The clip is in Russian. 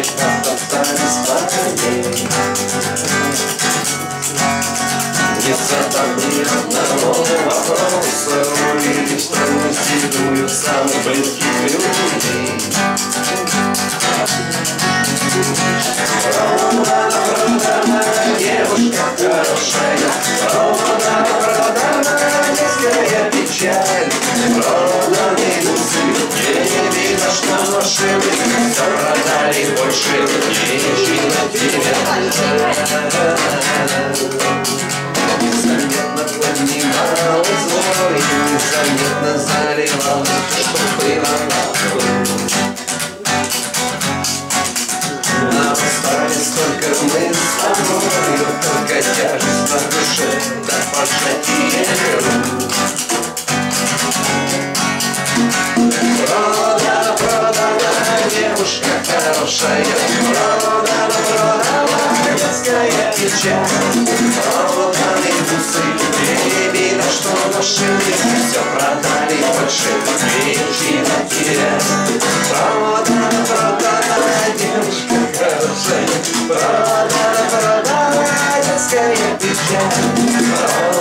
как остались парней. Не задали одного вопроса, увидев странную седую самых близких людей. Проданная девушка хорошая, проданная детская печаль, проданные усы, не видно, что машины все продали, больше нечего терять. Незаметно поднимал злой, незаметно заливал, что было нахуй. Нам остались только мы с тобой, только тяжесть на душе, да пожатие рук. Продана девушка хорошая, продана детская печаль, проданы бусы, не видно, что машины все продали, больше нечего терять. Продана девушка хорошая, продана детская печаль.